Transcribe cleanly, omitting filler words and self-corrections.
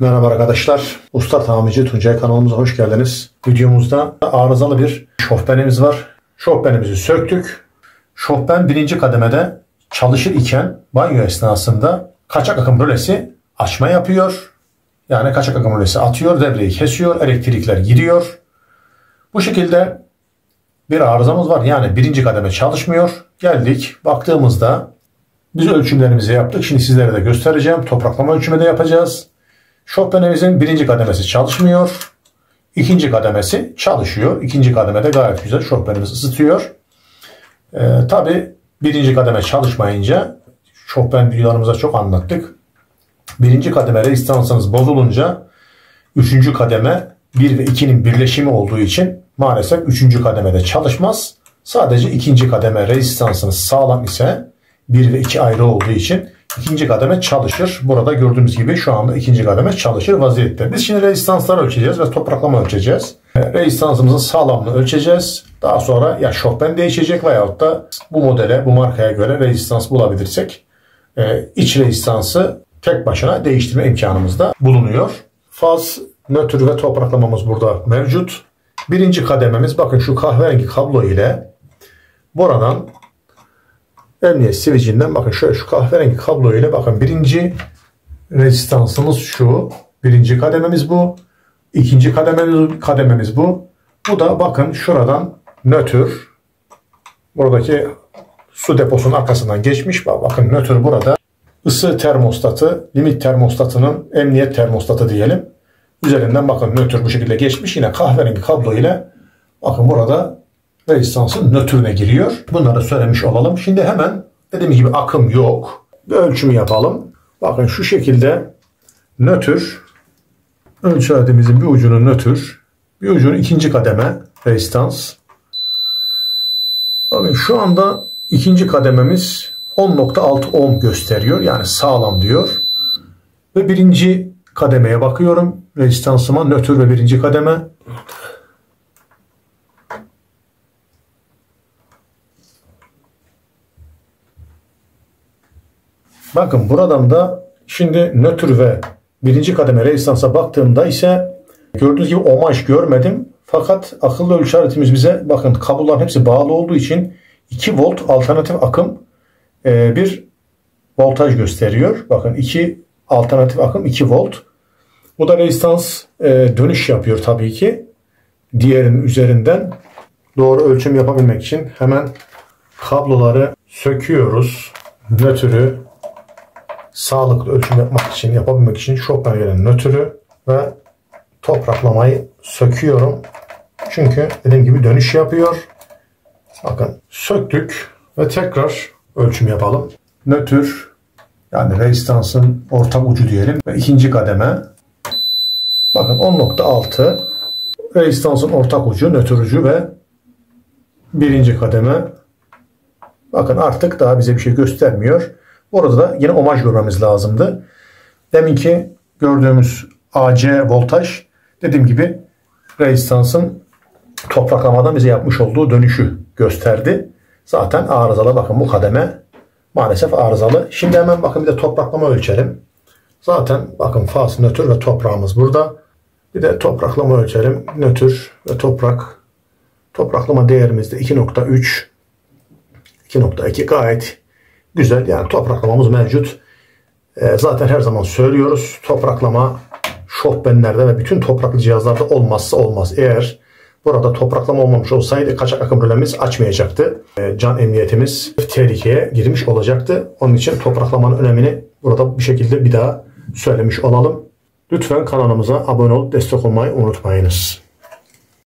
Merhaba arkadaşlar. Usta Tamirci Tuncay kanalımıza hoş geldiniz. Videomuzda arızalı bir şofbenimiz var. Şofbenimizi söktük. Şofben birinci kademede çalışır iken banyo esnasında kaçak akım rölesi açma yapıyor. Yani kaçak akım rölesi atıyor, devreyi kesiyor, elektrikler giriyor. Bu şekilde bir arızamız var. Yani birinci kademe çalışmıyor. Geldik, baktığımızda biz ölçümlerimizi yaptık. Şimdi sizlere de göstereceğim. Topraklama ölçümü de yapacağız. Şofbenimizin birinci kademesi çalışmıyor. İkinci kademesi çalışıyor. İkinci kademede gayet güzel şofbenimiz ısıtıyor. Tabi birinci kademe çalışmayınca şofben videolarımızda çok anlattık. Birinci kademe rezistansınız bozulunca üçüncü kademe 1 ve 2'nin birleşimi olduğu için maalesef üçüncü kademede çalışmaz. Sadece ikinci kademe rezistansınız sağlam ise 1 ve 2 ayrı olduğu için ikinci kademe çalışır. Burada gördüğümüz gibi şu anda ikinci kademe çalışır vaziyette. Biz şimdi rezistansları ölçeceğiz ve topraklama ölçeceğiz. Rezistansımızın sağlamlığını ölçeceğiz. Daha sonra ya şofben değişecek veyahut da bu modele, bu markaya göre rezistans bulabilirsek iç rezistansı tek başına değiştirme imkanımız da bulunuyor. Faz, nötr ve topraklamamız burada mevcut. Birinci kadememiz bakın şu kahverengi kablo ile buradan emniyet switchinden bakın şöyle şu kahverengi kablo ile bakın birinci rezistansımız şu. Birinci kadememiz bu. İkinci kadememiz bu. Bu da bakın şuradan nötr. Buradaki su deposunun arkasından geçmiş. Bakın nötr burada. Isı termostatı, limit termostatının emniyet termostatı diyelim. Üzerinden bakın nötr bu şekilde geçmiş. Yine kahverengi kablo ile bakın burada rezistansın nötrüne giriyor. Bunları söylemiş olalım. Şimdi hemen dediğim gibi akım yok. Bir ölçümü yapalım. Bakın şu şekilde nötr. Ölçü aletimizin bir ucunun nötr. Bir ucunun ikinci kademe rezistans. Bakın şu anda ikinci kadememiz 10.6 ohm gösteriyor. Yani sağlam diyor. Ve birinci kademeye bakıyorum. Rezistansıma nötr ve birinci kademe. Bakın buradan da şimdi nötr ve birinci kademe rezistansa baktığımda ise gördüğünüz gibi ohmaj görmedim. Fakat akıllı ölçü aletimiz bize bakın kabloların hepsi bağlı olduğu için 2 volt alternatif akım bir voltaj gösteriyor. Bakın 2 alternatif akım 2 volt. Bu da rezistans dönüş yapıyor tabii ki. Diğerinin üzerinden doğru ölçüm yapabilmek için hemen kabloları söküyoruz. Nötrü sağlıklı ölçüm yapabilmek için şofben gelen nötrü ve topraklamayı söküyorum. Çünkü dediğim gibi dönüş yapıyor. Bakın söktük ve tekrar ölçüm yapalım. Nötr yani rezistansın ortak ucu diyelim ve ikinci kademe. Bakın 10.6 rezistansın ortak ucu, nötr ucu ve birinci kademe. Bakın artık daha bize bir şey göstermiyor. Orada da yine ohmaj görmemiz lazımdı. Deminki gördüğümüz AC voltaj dediğim gibi rezistansın topraklamadan bize yapmış olduğu dönüşü gösterdi. Zaten arızalı bakın bu kademe maalesef arızalı. Şimdi hemen bakın bir de topraklama ölçelim. Zaten bakın faz, nötr ve toprağımız burada. Bir de topraklama ölçelim. Nötr ve toprak. Topraklama değerimiz de 2.3 2.2 gayet güzel. Yani topraklamamız mevcut. Zaten her zaman söylüyoruz. Topraklama şofbenlerde ve bütün topraklı cihazlarda olmazsa olmaz. Eğer burada topraklama olmamış olsaydı kaçak akım rölemiz açmayacaktı. Can emniyetimiz tehlikeye girmiş olacaktı. Onun için topraklamanın önemini burada bir şekilde bir daha söylemiş olalım. Lütfen kanalımıza abone olup destek olmayı unutmayınız.